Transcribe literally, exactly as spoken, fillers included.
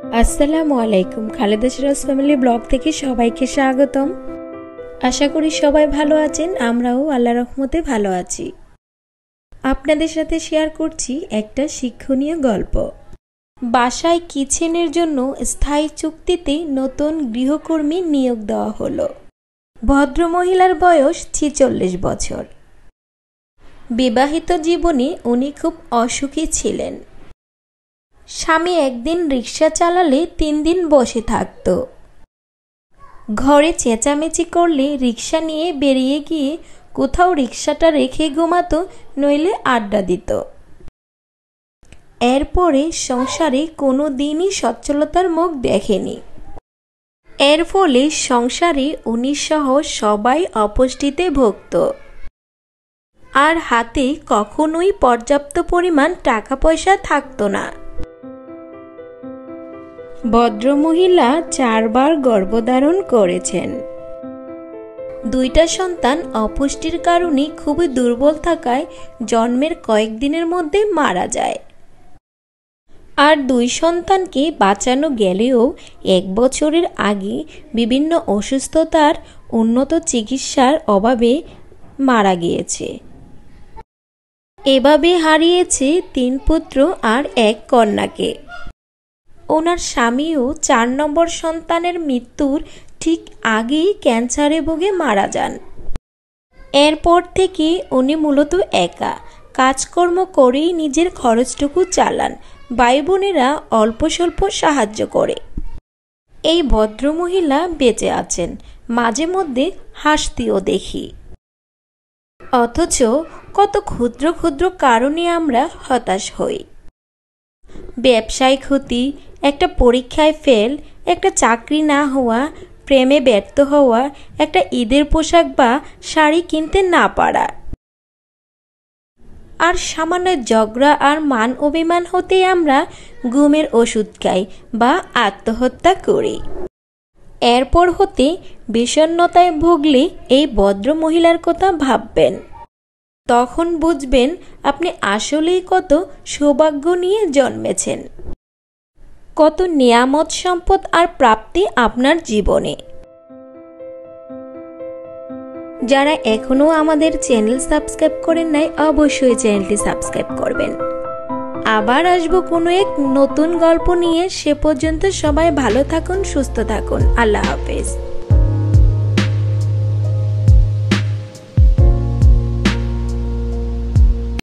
আসসালামু আলাইকুম। Khaleda Siraj family blog থেকে সবাইকে স্বাগতম। আশা করি সবাই ভালো আছেন, আমরাও আল্লাহর রহমতে ভালো আছি। আপনাদের সাথে শেয়ার করছি একটা শিক্ষণীয় গল্প। বাসায় কিচেনের জন্য স্থায়ী চুক্তিতে নতুন গৃহকর্মী নিয়োগ দেওয়া হলো। ভদ্রমহিলার বয়স ছেচল্লিশ বছর। বিবাহিত জীবনে উনি খুব অসুখী ছিলেন। স্বামী একদিন রিক্সা চালালে তিন দিন বসে থাকত। ঘরে চেঁচামেচি করলে রিক্সা নিয়ে বেরিয়ে গিয়ে কোথাও রিক্সাটা রেখে ঘুমাতো, নইলে আড্ডা দিত। এরপরে সংসারে কোনো দিনই সচ্ছলতার মুখ দেখেনি। এর ফলে সংসারে উনি সহ সবাই অপুষ্টিতে ভুগত। আর হাতে কখনোই পর্যাপ্ত পরিমাণ টাকা পয়সা থাকতো না। ভদ্রমহিলা চারবার গর্ভধারণ করেছেন। দুইটা সন্তান অপুষ্টির কারণে খুবই দুর্বল থাকায় জন্মের কয়েকদিনের মধ্যে মারা যায়। আর দুই সন্তানকে বাঁচানো গেলেও এক বছরের আগে বিভিন্ন অসুস্থতার উন্নত চিকিৎসার অভাবে মারা গিয়েছে। এভাবে হারিয়েছে তিন পুত্র আর এক কন্যাকে। ওনার স্বামীও চার নম্বর সন্তানের মৃত্যুর ঠিক আগেই ক্যান্সারে ভুগে মারা যান। এরপর থেকে উনি মূলত একা কাজকর্ম করেই নিজের খরচটুকু চালান, ভাই বোনেরা অল্প স্বল্প সাহায্য করে। এই ভদ্রমহিলা বেঁচে আছেন, মাঝে মধ্যে হাসতেও দেখি। অথচ কত ক্ষুদ্র ক্ষুদ্র কারণে আমরা হতাশ হই। ব্যবসায় ক্ষতি, একটা পরীক্ষায় ফেল, একটা চাকরি না হওয়া, প্রেমে ব্যর্থ হওয়া, একটা ঈদের পোশাক বা শাড়ি কিনতে না পারা। আর সামান্য ঝগড়া আর মান অভিমান হতেই আমরা ঘুমের ওষুধ খাই বা আত্মহত্যা করি। এরপর হতে বিষণ্ণতায় ভুগলে এই ভদ্র মহিলার কথা ভাববেন। তখন বুঝবেন আপনি আসলেই কত সৌভাগ্য নিয়ে জন্মেছেন, কত নিয়ামত সম্পদ আর প্রাপ্তি আপনার জীবনে। যারা এখনো আমাদের চ্যানেল সাবস্ক্রাইব করেন নাই, অবশ্যই চ্যানেলটি সাবস্ক্রাইব করবেন। আবার আসবো কোনো এক নতুন গল্প নিয়ে। সে পর্যন্ত সবাই ভালো থাকুন, সুস্থ থাকুন। আল্লাহ হাফেজ।